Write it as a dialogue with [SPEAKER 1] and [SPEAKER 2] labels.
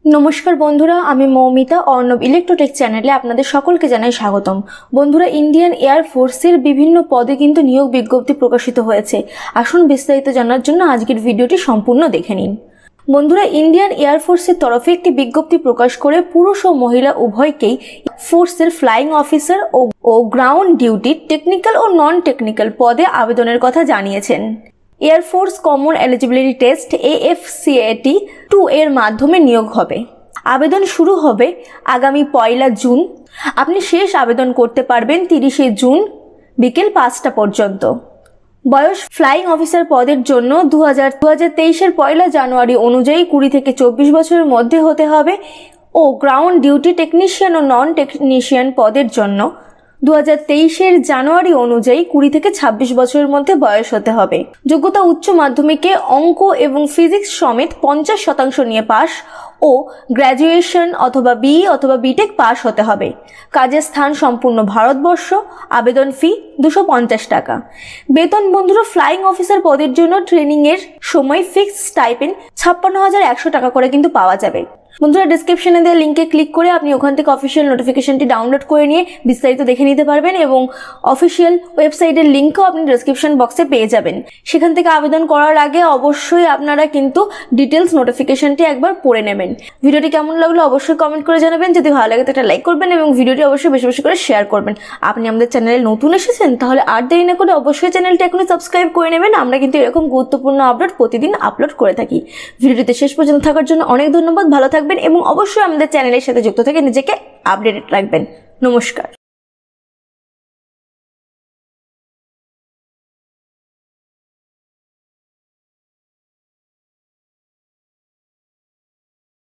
[SPEAKER 1] নমস্কার বন্ধুরা, আমি মৌমিতা অর্ণব ইলেকট্রোটেক চ্যানেলে আপনাদের সকলকে জানাই স্বাগতম। বন্ধুরা, ইন্ডিয়ান এয়ার ফোর্সের বিভিন্ন পদে কিন্তু নিয়োগ বিজ্ঞপ্তি প্রকাশিত হয়েছে। আসুন বিস্তারিত জানার জন্য আজকের ভিডিওটি সম্পূর্ণ দেখে নিন। বন্ধুরা, ইন্ডিয়ান এয়ার ফোর্সের তরফে একটি বিজ্ঞপ্তি প্রকাশ করে পুরুষ ও মহিলা উভয়কেই ফোর্সের ফ্লাইং অফিসার ও গ্রাউন্ড ডিউটি টেকনিক্যাল ও নন টেকনিক্যাল পদে আবেদনের কথা জানিয়েছেন। Air force common eligibility test AFCAT 2 এর মাধ্যমে নিয়োগ হবে। আবেদন শুরু হবে আগামী 1 জুন। আপনি শেষ আবেদন করতে পারবেন 30 জুন বিকেল 5টা পর্যন্ত। বয়স ফ্লাইং অফিসার পদের জন্য 2023-এর 1 জানুয়ারি অনুযায়ী 20 থেকে 24 বছরের মধ্যে হতে হবে ও গ্রাউন্ড ডিউটি টেকনিশিয়ান ও নন টেকনিশিয়ান পদের জন্য 2023-এর জানুয়ারি অনুযায়ী 20 থেকে 26 বছরের মধ্যে বয়স হতে হবে। যোগ্যতা উচ্চ মাধ্যমিকে অঙ্ক এবং ফিজিক্স সমেত 50% নিয়ে পাস ও গ্র্যাজুয়েশন অথবা BE অথবা BTech পাস হতে হবে। কাজের স্থান সম্পূর্ণ ভারতবর্ষ। আবেদন ফি 250 টাকা। বেতন বন্ধুরা, ফ্লাইং অফিসার পদের জন্য ট্রেনিং এর সময় ফিক্সড স্টাইপেন্ড 56,100 টাকা করে কিন্তু পাওয়া যাবে। বন্ধুরা, ডেসক্রিপশনে দেওয়া লিঙ্কে ক্লিক করে আপনি ওখান থেকে অফিসিয়াল নোটিফিকেশনটি ডাউনলোড করে নিয়ে বিস্তারিত দেখে নিতে পারবেন এবং অফিসিয়াল ওয়েবসাইটের লিঙ্কও আপনি ডেসক্রিপশন বক্সে পেয়ে যাবেন। সেখান থেকে আবেদন করার আগে অবশ্যই আপনারা কিন্তু ডিটেলস নোটিফিকেশনটি একবার পড়ে নেবেন। ভিডিওটি কেমন লাগলো অবশ্যই কমেন্ট করে জানাবেন। যদি ভালো লাগে তো একটা লাইক করবেন এবং ভিডিওটি অবশ্যই বেশি বেশি করে শেয়ার করবেন। আপনি আমাদের চ্যানেলে নতুন এসেছেন তাহলে আর দেরি না করে অবশ্যই চ্যানেলটি এখনই সাবস্ক্রাইব করে নেবেন। আমরা কিন্তু এরকম গুরুত্বপূর্ণ আপডেট প্রতিদিন আপলোড করে থাকি। ভিডিওটিতে শেষ পর্যন্ত থাকার জন্য অনেক ধন্যবাদ। ভালো থাকবেন এবং অবশ্যই আমাদের চ্যানেলের সাথে যুক্ত থেকে নিজেকে আপডেটেড রাখবেন। নমস্কার।